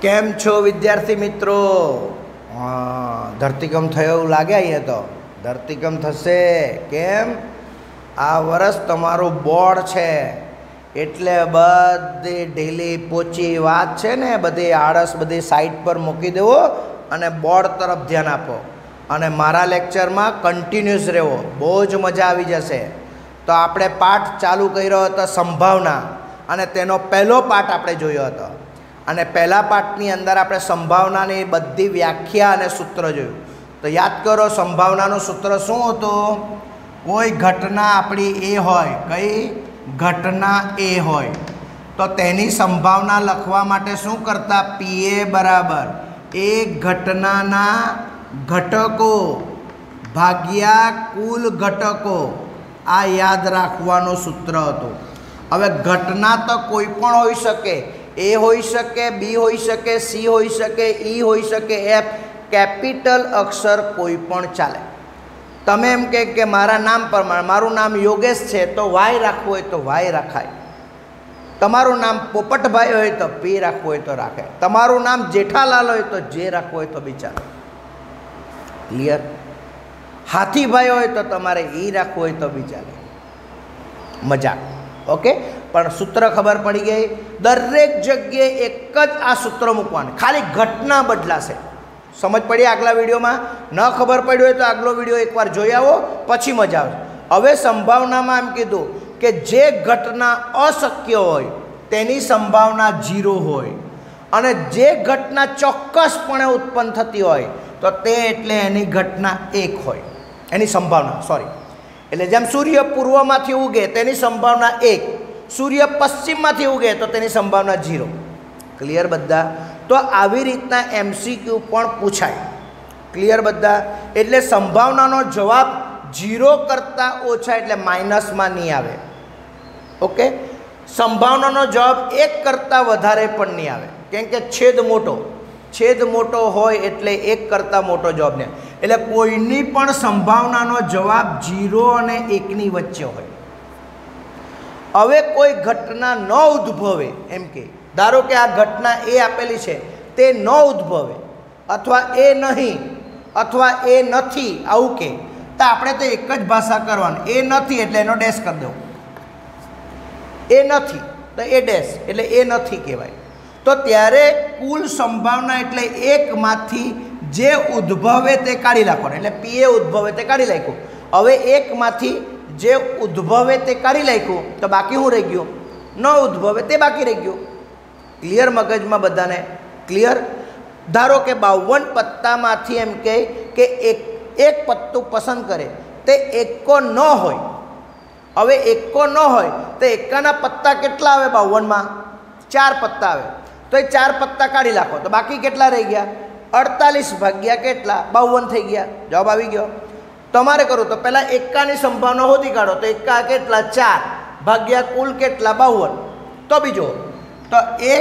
કેમ છો વિદ્યાર્થી મિત્રો? ધરતીકંપ થયો એવું લાગે અહીંયા તો ધરતીકંપ થશે. કેમ? આ વર્ષ તમારું બોર્ડ છે એટલે બધી ઢીલી પોચી વાત છે ને, બધી આળસ બધી સાઈડ પર મૂકી દેવો અને બોર્ડ તરફ ધ્યાન આપો અને મારા લેક્ચરમાં કન્ટિન્યુઅસ રહેવો. બહુ જ મજા આવી જશે. તો આપણે પાઠ ચાલુ કર્યો હતો સંભાવના, અને તેનો પહેલો પાઠ આપણે જોયો હતો. અને પહેલા પાઠની અંદર આપણે સંભાવનાની બધી વ્યાખ્યા અને સૂત્ર જોયું. તો યાદ કરો, સંભાવનાનું સૂત્ર શું હતું? કોઈ ઘટના આપણી એ હોય, કઈ ઘટના એ હોય તો તેની સંભાવના લખવા માટે શું કરતા? પીએ બરાબર એ ઘટનાના ઘટકો ભાગ્યા કુલ ઘટકો. આ યાદ રાખવાનું સૂત્ર હતું. હવે ઘટના તો કોઈ પણ હોઈ શકે. એ હોઈ શકે, બી હોઈ શકે, સી હોઈ શકે, ઈ હોઈ શકે, એફ. કેપિટલ અક્ષર કોઈ પણ ચાલે. તમે એમ કે મારા નામ પ્રમાણે મારું નામ યોગેશ છે તો વાય રાખવું હોય તો વાય રાખાય. તમારું નામ પોપટભાઈ હોય તો પી રાખવું હોય તો રાખે. તમારું નામ જેઠાલાલ હોય તો જે રાખવું હોય તો બી ચાલે. ક્લિયર? હાથીભાઈ હોય તો તમારે ઈ રાખવું હોય તો બી ચાલે. મજાક. ઓકે, પણ સૂત્ર ખબર પડી ગઈ. દરેક જગ્યાએ એક જ આ સૂત્ર મૂકવાનું, ખાલી ઘટના બદલાશે. સમજ પડી? આગલા વિડીયોમાં ન ખબર પડી હોય તો આગલો વિડીયો એકવાર જોઈ આવો, પછી મજા આવશે. હવે સંભાવનામાં એમ કીધું કે જે ઘટના અશક્ય હોય તેની સંભાવના 0 હોય, અને જે ઘટના ચોક્કસપણે ઉત્પન્ન થતી હોય તો તે એટલે એની ઘટના 1 હોય. એની સંભાવના એટલે જેમ સૂર્ય પૂર્વમાંથી ઉગે તેની સંભાવના 1, સૂર્ય પશ્ચિમમાંથી ઉગે તો તેની સંભાવના 0. ક્લિયર બધા? તો આવી રીતના MCQ પણ પૂછાય. ક્લિયર બધા? એટલે સંભાવનાનો જવાબ 0 કરતાં ઓછા એટલે માઇનસમાં નહીં આવે. ઓકે, સંભાવનાનો જવાબ 1 કરતાં વધારે પણ નહીં આવે, કેમ કે છેદ મોટો હોય એટલે 1 કરતાં મોટો જવાબ નહીં. એટલે કોઈની પણ સંભાવનાનો જવાબ 0 અને 1ની વચ્ચે હોય. હવે કોઈ ઘટના ન ઉદ્ભવે, એમ કે ધારો કે આ ઘટના એ આપેલી છે તે ન ઉદ્ભવે, અથવા એ નહીં, અથવા એ નથી, આવું કે તો આપણે તો એક જ ભાષા કરવાની. એ નથી એટલે એનો ડેશ કરી દો. એ નથી તો એ ડેશ એટલે એ નથી કહેવાય. તો ત્યારે કુલ સંભાવના એટલે 1માંથી જે ઉદ્ભવે તે કાઢી નાખવાનું. એટલે પીએ ઉદ્ભવે તે કાઢી નાખ્યું. હવે 1માંથી જે ઉદ્ભવે તે કાઢી નાખ્યું તો બાકી શું રહી ગયું? ન ઉદ્ભવે તે બાકી રહી ગયું. ક્લિયર? મગજમાં બધાને ક્લિયર? ધારો કે 52 પત્તામાંથી એમ કહે કે એક પત્તું પસંદ કરે, તે એકો ન હોય. હવે એકો ન હોય તો એકાના પત્તા કેટલા આવે? 52માં 4 પત્તા આવે. તો એ 4 પત્તા કાઢી નાખો તો બાકી કેટલા રહી ગયા? 48 ભાગ્યા કેટલા? 52 થઈ ગયા. જવાબ આવી ગયો. તમારે કરું તો પહેલાં એકાની સંભાવના શોધી કાઢો. તો એકા કેટલા? 4 ભાગ્યા કુલ કેટલા? 52. તો બીજો તો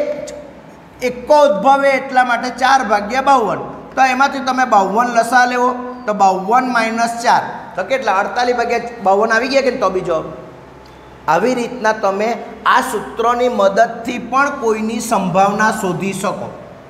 એકો ઉદ્ભવે એટલા માટે 4 ભાગ્યા 52. તો એમાંથી તમે 52 લસા લેવો તો 52 - 4 તો કેટલા? 48 ભાગ્યા 52 આવી ગયા કે? તો બીજો. આવી રીતના તમે આ સૂત્રોની મદદથી પણ કોઈની સંભાવના શોધી શકો.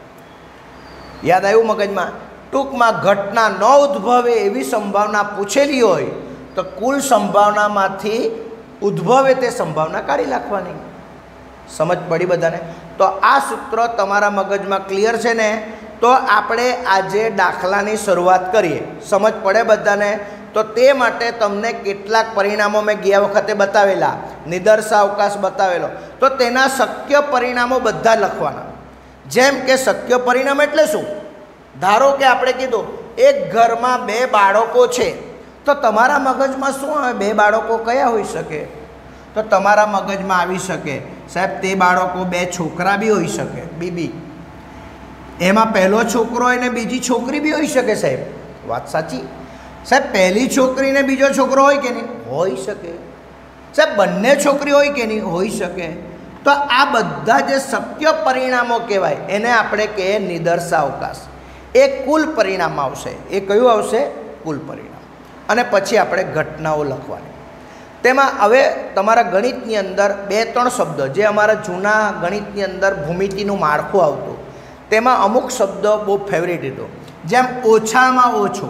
યાદ આવ્યું મગજમાં? ટૂંકમાં ઘટના ન ઉદ્ભવે એવી સંભાવના પૂછેલી હોય તો કુલ સંભાવનામાંથી ઉદ્ભવે તે સંભાવના કાઢી નાખવાની. સમજ પડી બધાને? તો આ સૂત્ર તમારા મગજમાં ક્લિયર છે ને? તો આપણે આજે દાખલાની શરૂઆત કરીએ. સમજ પડે બધાને? તો તે માટે તમને કેટલાક પરિણામો મેં ગયા વખતે બતાવેલા, નિદર્શાવકાશ બતાવેલો, તો તેના શક્ય પરિણામો બધા લખવાના. જેમ કે શક્ય પરિણામ એટલે શું? ધારો કે આપણે કીધું એક ઘરમાં 2 બાળકો છે, તો તમારા મગજમાં શું આવે? 2 બાળકો કયા હોઈ શકે? તો તમારા મગજમાં આવી શકે, સાહેબ તે બાળકો 2 છોકરા બી હોઈ શકે. બીબી એમાં પહેલો છોકરો હોય ને બીજી છોકરી બી હોઈ શકે. સાહેબ વાત સાચી. સાહેબ પહેલી છોકરી ને બીજો છોકરો હોય કે નહીં? હોઈ શકે. સાહેબ બંને છોકરી હોય કે નહીં? હોઈ શકે. તો આ બધા જે શક્ય પરિણામો કહેવાય એને આપણે કહીએ નિદર્શાવકાશ. એ કુલ પરિણામ આવશે. એ કયું આવશે? કુલ પરિણામ. અને પછી આપણે ઘટનાઓ લખવાની. તેમાં હવે તમારા ગણિતની અંદર 2-3 શબ્દો જે અમારા જૂના ગણિતની અંદર ભૂમિતિનું માળખું આવતું તેમાં અમુક શબ્દો બહુ ફેવરિટ હતો, જેમ ઓછામાં ઓછો,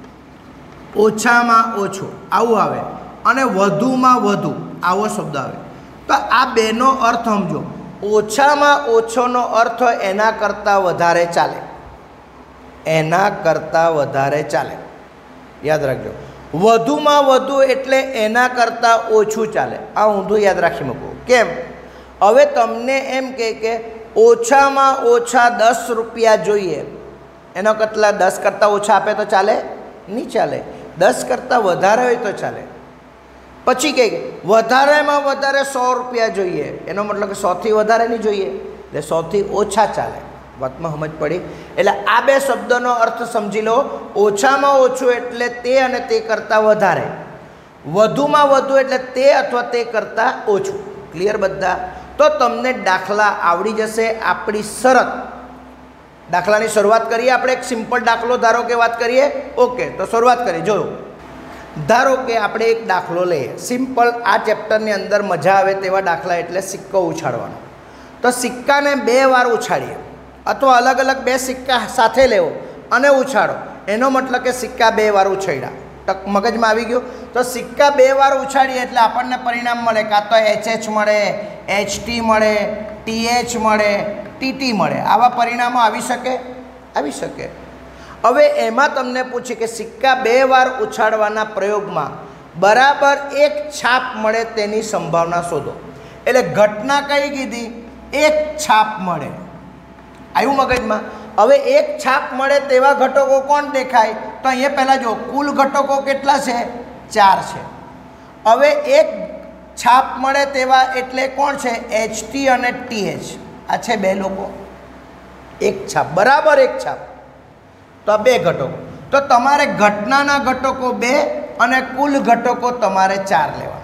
ઓછામાં ઓછો આવું આવે, અને વધુમાં વધુ આવો શબ્દ આવે. તો આ બેનો અર્થ સમજો. ઓછામાં ઓછોનો અર્થ એના કરતાં વધારે ચાલે, એના કરતાં વધારે ચાલે, યાદ રાખજો. વધુમાં વધુ એટલે એના કરતાં ઓછું ચાલે. આ ઊંધું યાદ રાખી મૂકો. કેમ? હવે તમને એમ કે ઓછામાં ઓછા 10 રૂપિયા જોઈએ, એનો કેટલા 10 કરતાં ઓછા આપે તો ચાલે? નહીં ચાલે. 10 કરતાં વધારે હોય તો ચાલે. પછી કહે વધારેમાં વધારે 100 રૂપિયા જોઈએ, એનો મતલબ કે 100થી વધારે નહીં જોઈએ, એટલે 100થી ઓછા ચાલે. વાતમાં સમજ પડી? એટલે આ બે શબ્દોનો અર્થ સમજી લો. ઓછામાં ઓછું એટલે તે અને તે કરતાં વધારે, વધુમાં વધુ એટલે તે અથવા તે કરતાં ઓછું. ક્લિયર બધા? તો તમને દાખલા આવડી જશે. આપણી શરત, દાખલાની શરૂઆત કરીએ આપણે. એક સિમ્પલ દાખલો ધારો કે વાત કરીએ. ઓકે, તો શરૂઆત કરીએ. જો ધારો કે આપણે એક દાખલો લઈએ સિમ્પલ. આ ચેપ્ટરની અંદર મજા આવે તેવા દાખલા એટલે સિક્કો ઉછાળવાનો. તો સિક્કાને 2 વાર ઉછાળીએ, અથવા અલગ અલગ 2 સિક્કા સાથે લેવો અને ઉછાળો. એનો મતલબ કે સિક્કા 2 વાર ઉછાળ્યા. ટક મગજમાં આવી ગયું? તો સિક્કા 2 વાર ઉછાળીએ એટલે આપણને પરિણામ મળે, કાં તો HH મળે, HT મળે, TH મળે, TT મળે. આવા પરિણામો આવી શકે? આવી શકે. હવે એમાં તમને પૂછે કે સિક્કા 2 વાર ઉછાળવાના પ્રયોગમાં બરાબર 1 છાપ મળે તેની સંભાવના શોધો. એટલે ઘટના કઈ કીધી? 1 છાપ મળે. આવ્યું મગજમાં? હવે 1 છાપ મળે તેવા ઘટકો કોણ દેખાય? તો અહીંયા પહેલાં જો કુલ ઘટકો કેટલા છે? 4 છે. હવે 1 છાપ મળે તેવા એટલે કોણ છે? HT અને TH. આ છે 2 લોકો. 1 છાપ બરાબર 1 છાપ, તો આ 2 ઘટકો. તો તમારે ઘટનાના ઘટકો 2 અને કુલ ઘટકો તમારે 4 લેવા.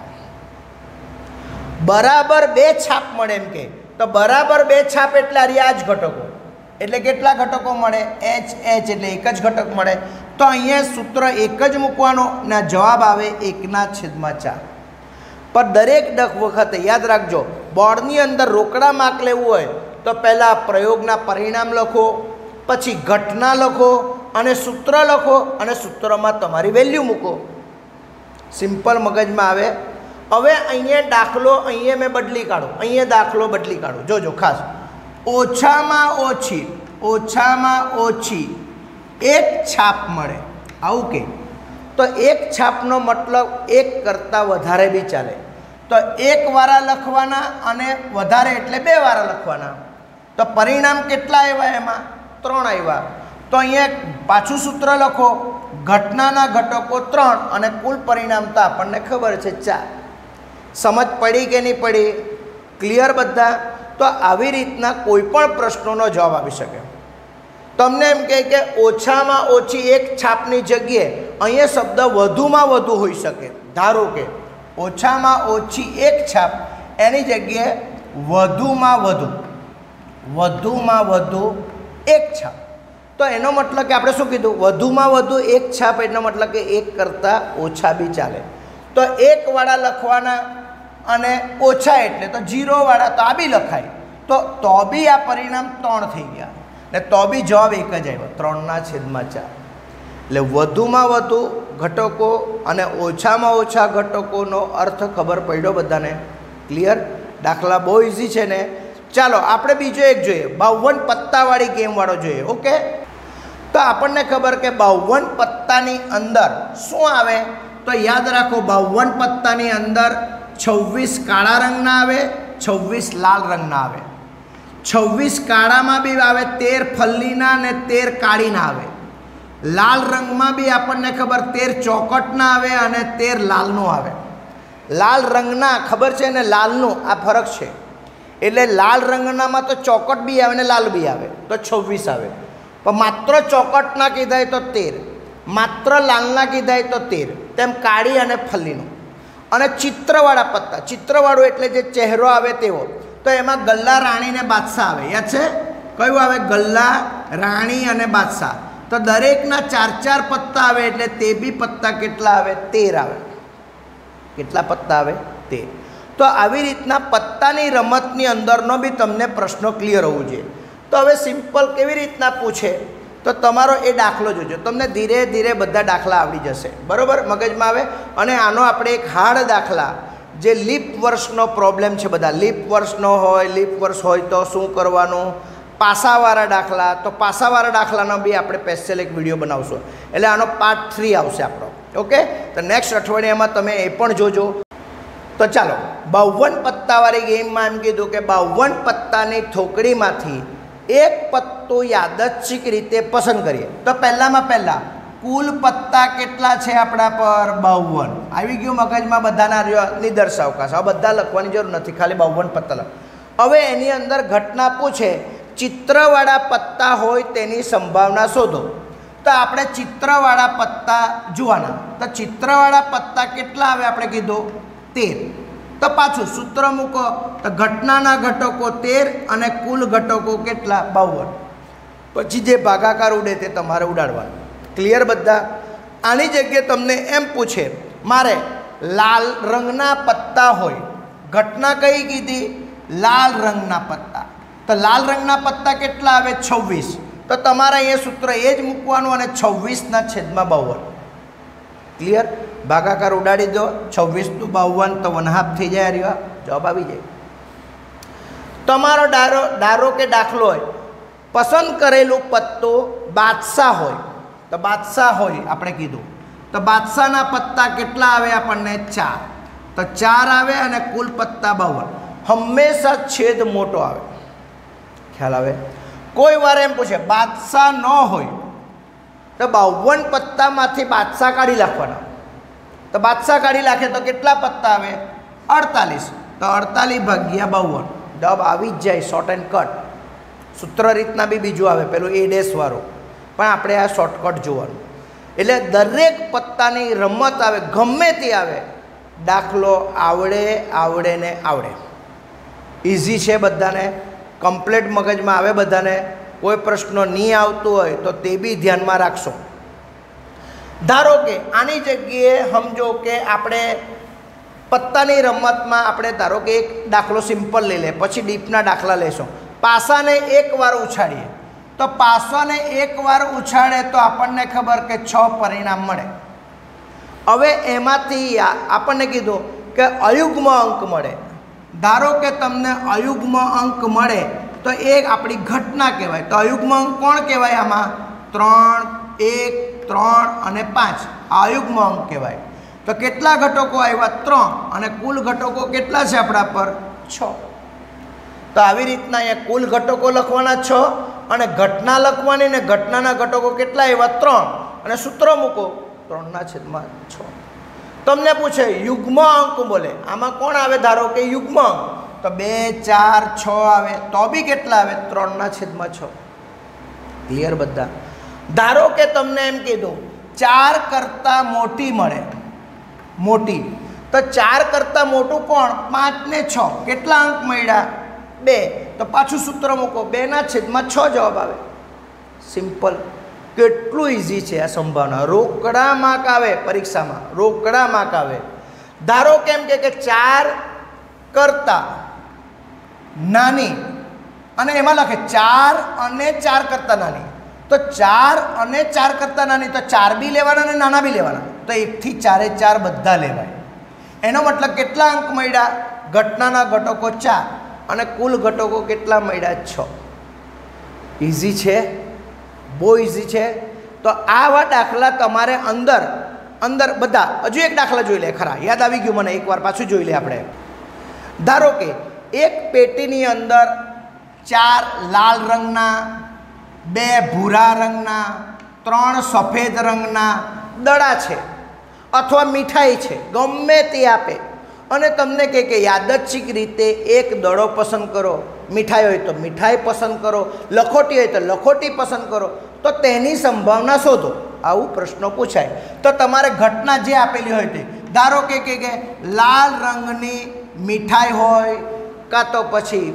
બરાબર 2 છાપ મળે એમ કે, તો બરાબર 2 છાપ એટલે આ જ ઘટકો. એટલે કેટલા ઘટકો મળે? HH એટલે 1 જ ઘટક મળે. તો અહીંયા સૂત્ર 1 જ મૂકવાનો ને જવાબ આવે 1/4. પણ દરેક વખતે યાદ રાખજો, બોર્ડની અંદર રોકડા માર્ક લેવું હોય તો પહેલાં પ્રયોગના પરિણામ લખો, પછી ઘટના લખો અને સૂત્ર લખો, અને સૂત્રમાં તમારી વેલ્યુ મૂકો. સિમ્પલ મગજમાં આવે. હવે અહીંયા દાખલો અહીંયા મેં બદલી કાઢો, અહીંયા દાખલો બદલી કાઢો. જોજો ખાસ. ઓછામાં ઓછી 1 છાપ મળે, આવું કે. તો 1 છાપનો મતલબ 1 કરતાં વધારે બી ચાલે. તો 1 વારા લખવાના અને વધારે એટલે 2 વારા લખવાના. તો પરિણામ કેટલા આવ્યા? એમાં 3 આવ્યા. તો અહીંયા પાછું સૂત્ર લખો, ઘટનાના ઘટકો 3 અને કુલ પરિણામ તો આપણને ખબર છે 4. સમજ પડી કે નહીં પડી? ક્લિયર બધા? તો આવી રીતના કોઈ પણ પ્રશ્નોનો જવાબ આવી શકે. તમને એમ કહે કે ઓછામાં ઓછી 1 છાપની જગ્યાએ અહીંયા શબ્દ વધુમાં વધુ હોઈ શકે. ધારો કે ઓછામાં ઓછી 1 છાપ એની જગ્યાએ વધુમાં વધુ 1 છાપ. તો એનો મતલબ કે આપણે શું કીધું? વધુમાં વધુ 1 છાપ એનો મતલબ કે 1 કરતાં ઓછા બી ચાલે. તો 1 વાળા લખવાના અને ઓછા એટલે તો 0 વાળા, તો આ બી લખાય. તો બી આ પરિણામ 3 થઈ ગયા ને તો બી જવાબ 1 જ આવ્યો, 3/4. એટલે વધુમાં વધુ ઘટકો અને ઓછામાં ઓછા ઘટકોનો અર્થ ખબર પડ્યો બધાને? ક્લિયર? દાખલા બહુ ઇઝી છે ને. ચાલો આપણે બીજો એક જોઈએ, 52 પત્તાવાળી ગેમવાળો જોઈએ. ઓકે, તો આપણને ખબર કે 52 પત્તાની અંદર શું આવે? તો યાદ રાખો, 52 પત્તાની અંદર 26 કાળા રંગના આવે, 26 લાલ રંગના આવે. 26 કાળામાં બી આવે, 13 ફલ્લીના અને 13 કાળીના આવે. લાલ રંગમાં બી આપણને ખબર 13 ચોકટના આવે અને 13 લાલનું આવે. લાલ રંગના ખબર છે ને, લાલનું આ ફરક છે. એટલે લાલ રંગનામાં તો ચોકટ બી આવે ને લાલ બી આવે, તો 26 આવે. પણ માત્ર ચોકટના કીધાય તો 13, માત્ર લાલના કીધાય તો 13. તેમ કાળી અને ફલ્લીનું. અને ચિત્રવાળા પત્તા, ચિત્રવાળું એટલે જે ચહેરો આવે તેવો, તો એમાં ગલ્લા, રાણી ને બાદશાહ આવે. યાદ છે? કયું આવે? ગલ્લા, રાણી અને બાદશાહ. તો દરેકના 4-4 પત્તા આવે એટલે તે બી પત્તા કેટલા આવે? 13 આવે. કેટલા પત્તા આવે? 13. તો આવી રીતના પત્તાની રમતની અંદરનો બી તમને પ્રશ્નો ક્લિયર હોવું જોઈએ. તો હવે સિમ્પલ કેવી રીતના પૂછે તો તમારો એ દાખલો જોજો, તમને ધીરે ધીરે બધા દાખલા આવડી જશે, બરાબર, મગજમાં આવે. અને આનો આપણે એક હાર્ડ દાખલા, જે લીપ વર્ષનો પ્રોબ્લેમ છે, બધા લીપ વર્ષનો હોય, લીપ વર્ષ હોય તો શું કરવાનું, પાસાવાળા દાખલા, તો પાસાવાળા દાખલાનો બી આપણે સ્પેશિયલ એક વિડીયો બનાવશું, એટલે આનો પાર્ટ 3 આવશે આપણો. ઓકે, તો નેક્સ્ટ અઠવાડિયામાં તમે એ પણ જોજો. તો ચાલો 52 પત્તાવાળી ગેમમાં એમ કીધું કે 52 પત્તાની થોકડીમાંથી એક પત્તો યાદચ્છિક રીતે પસંદ કરીએ. તો પહેલામાં પહેલાં કુલ પત્તા કેટલા છે આપણા પર? 52. આવી ગયું મગજમાં બધાના નિદર્શાવકાશ. હવે બધા લખવાની જરૂર નથી, ખાલી 52 પત્તા લખ. હવે એની અંદર ઘટના પૂછે, ચિત્રવાળા પત્તા હોય તેની સંભાવના શોધો. તો આપણે ચિત્રવાળા પત્તા જોવાના. તો ચિત્રવાળા પત્તા કેટલા આવે આપણે કીધું? 13. તો પાછું સૂત્ર મૂકો, તો ઘટનાના ઘટકો 13 અને કુલ ઘટકો કેટલા? 52. પછી જે ભાગાકાર ઉડે તે તમારે ઉડાડવાનું. ક્લિયર બધા? આની જગ્યાએ તમને એમ પૂછે, મારે લાલ રંગના પત્તા હોય, ઘટના કઈ કીધી? લાલ રંગના પત્તા. તો લાલ રંગના પત્તા કેટલા આવે? 26. તો તમારે અહીંયા સૂત્ર એ જ મૂકવાનું અને 26/52. ક્લિયર? ભાગાકાર ઉડાડી દો, 26 × 52 તો 1/2 થઈ જાય. રહ્યો જવાબ આવી જાય. તમારો ધારો કે દાખલો હોય, પસંદ કરેલું પત્તો બાદશાહ હોય. તો બાદશાહ હોય આપણે કીધું, તો બાદશાહના પત્તા કેટલા આવે આપણને? 4. તો 4 આવે અને કુલ પત્તા 52. હંમેશા છેદ મોટો આવે. ખ્યાલ આવે? કોઈ વાર એમ પૂછે બાદશાહ ન હોય તો 52 પત્તામાંથી બાદશાહ કાઢી નાખવાના. તો બાદશાહ કાઢી નાખે તો કેટલા પત્તા આવે? 48. તો 48/52 જવાબ આવી જ જાય. Short and cut. સૂત્ર રીતના બી બીજું આવે, પેલું A' વાળું, પણ આપણે આ શોર્ટકટ જોવાનું. એટલે દરેક પત્તાની રમત આવે, ગમે તે આવે, દાખલો આવડે ને આવડે. ઇઝી છે બધાને, કમ્પ્લીટ મગજમાં આવે બધાને. કોઈ પ્રશ્નો નહીં આવતું હોય તો તે બી ધ્યાનમાં રાખશો. ધારો કે આની જગ્યાએ સમજો કે આપણે પત્તાની રમતમાં આપણે ધારો કે એક દાખલો સિમ્પલ લઈ લે, પછી ડીપના દાખલા લેશો. પાસાને એકવાર ઉછાળીએ, તો પાસાને એકવાર ઉછાળે તો આપણને ખબર કે 6 પરિણામ મળે. હવે એમાંથી આપણને કીધું કે અયુગ્મ અંક મળે. ધારો કે તમને અયુગ્મ અંક મળે તો એ આપણી ઘટના કહેવાય. તો અયુગ્મ અંક કોણ કહેવાય? આમાં 3, 1, 3 અને 5 અયુગ્મ અંક કહેવાય. તો કેટલા ઘટકો આવ્યા? 3. અને કુલ ઘટકો કેટલા છે આપણા પર? 6. તો આવી રીતના અહીંયા કુલ ઘટકો લખવાના 6 અને ઘટના લખવાની, ને ઘટનાના ઘટકો કેટલા આવ્યા? 3. અને સૂત્ર મૂકો, 3/6. તમને પૂછે યુગ્મ અંક બોલે, આમાં કોણ આવે? ધારો કે યુગ્મ અંક, તો 2, 4, 6 આવે, તો બી કેટલા આવે? 3/6. ક્લિયર બધા? ધારો કે તમને એમ કીધું 4 કરતાં મોટી મળે, મોટી, તો 4 કરતાં મોટું કોણ? 5 ને 6. કેટલા અંક મળ્યા? 2. તો પાછું સૂત્ર મૂકો, 2/6 જવાબ આવે. સિમ્પલ. કેટલું ઇઝી છે આ સંભાવના. રોકડા માર્ક આવે પરીક્ષામાં, રોકડા માર્ક આવે. ધારો કેમ કે 4 કરતાં નાની, અને એમાં લખે 4 અને 4 કરતાં નાની, તો 4 અને 4 કરતાં નાની, તો 4 બી લેવાના અને નાના બી લેવાના. તો 1 થી 4 એ 4 બધા લેવાય. એનો મતલબ કેટલા અંક મળ્યા? ઘટનાના ઘટકો 4 અને કુલ ઘટકો કેટલા મળ્યા? 6. ઇઝી છે, બહુ ઇઝી છે. તો આવા દાખલા તમારે અંદર બધા. હજુ એક દાખલા જોઈ લે, ખરા યાદ આવી ગયું મને, એકવાર પાછું જોઈ લે આપણે. ધારો કે એક પેટીની અંદર 4 લાલ રંગના, 2 ભૂરા રંગના, 3 સફેદ રંગના દડા છે અથવા મીઠાઈ છે, ગમે તે આપે, અને તમને કહે કે યાદચ્છિક રીતે એક દડો પસંદ કરો. મીઠાઈ હોય તો મીઠાઈ પસંદ કરો, લખોટી હોય તો લખોટી પસંદ કરો, તો તેની સંભાવના શોધો. આવું પ્રશ્નો પૂછાય. તો તમારે ઘટના જે આપેલી હોય તે, ધારો કે લાલ રંગની મીઠાઈ હોય, કાં તો પછી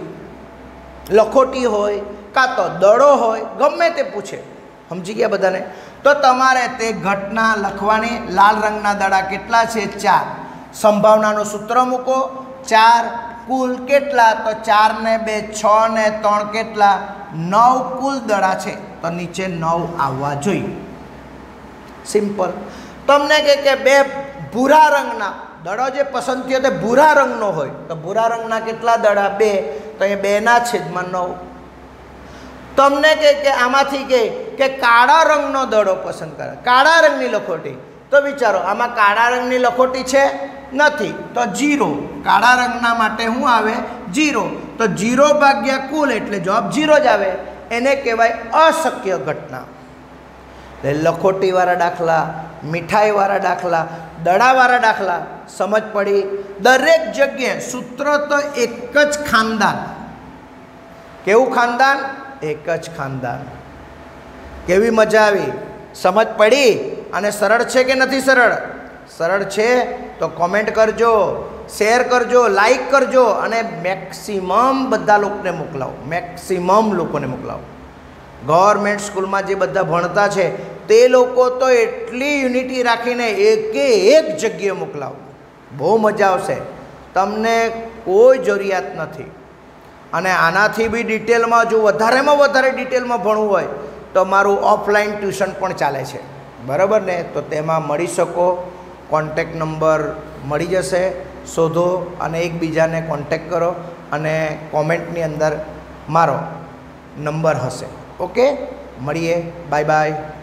લખોટી હોય, કાં તો દડો હોય, ગમે તે પૂછે. સમજી ગયા બધાને? તો તમારે તે ઘટના લખવાની. લાલ રંગના દડા કેટલા છે? 4. સંભાવનાનું સૂત્ર મૂકો, 4 કુલ કેટલા? તો 4 ને 2 6 ને 3 કેટલા? 9 કુલ દડા છે, તો નીચે 9 આવવા જોઈએ. સિમ્પલ. તમને કે બે ભૂરા રંગના દડો જે પસંદ થયો તે ભૂરા રંગનો હોય તો ભૂરા રંગના કેટલા દડા? 2, તો એ 2 છેદમાં 9. તમને કે આમાંથી કે કાળા રંગનો દડો પસંદ કરે, કાળા રંગની લખોટી, તો વિચારો આમાં કાળા રંગની લખોટી છે? નથી, તો 0. કાળા રંગના માટે શું આવે? 0. તો 0 ભાગ્યા કુલ એટલે જવાબ 0 જ આવે. એને કહેવાય અશક્ય ઘટના. એટલે લખોટીવાળા દાખલા, મીઠાઈવાળા દાખલા, દડાવાળા દાખલા સમજ પડી? દરેક જગ્યાએ સૂત્ર તો એક જ ખાનદાન. કેવું ખાનદાન? એક જ ખાનદાન. કેવી મજા આવી? સમજ પડી? અને સરળ છે કે નથી સરળ? સરળ છે તો કોમેન્ટ કરજો, શેર કરજો, લાઈક કરજો અને મેક્સિમમ બધા લોકોને મોકલાવો. મેક્સિમમ લોકોને મોકલાવો. ગવર્મેન્ટ સ્કૂલમાં જે બધા ભણતા છે તે લોકો તો એટલી યુનિટી રાખીને એકે એક જગ્યાએ મોકલાવો. બહુ મજા આવશે. તમને કોઈ જરૂરિયાત નથી. અને આનાથી બી ડિટેલમાં જો વધારેમાં વધારે ડિટેલમાં ભણવું હોય તો મારું ઓફલાઈન ટ્યુશન પણ ચાલે છે, બરાબર ને? તો તેમાં મળી શકો. કોન્ટેક નંબર મળી જશે, શોધો અને એકબીજાને કોન્ટેક કરો અને કોમેન્ટની અંદર મારો નંબર હશે. ઓકે, મળીએ. Bye by.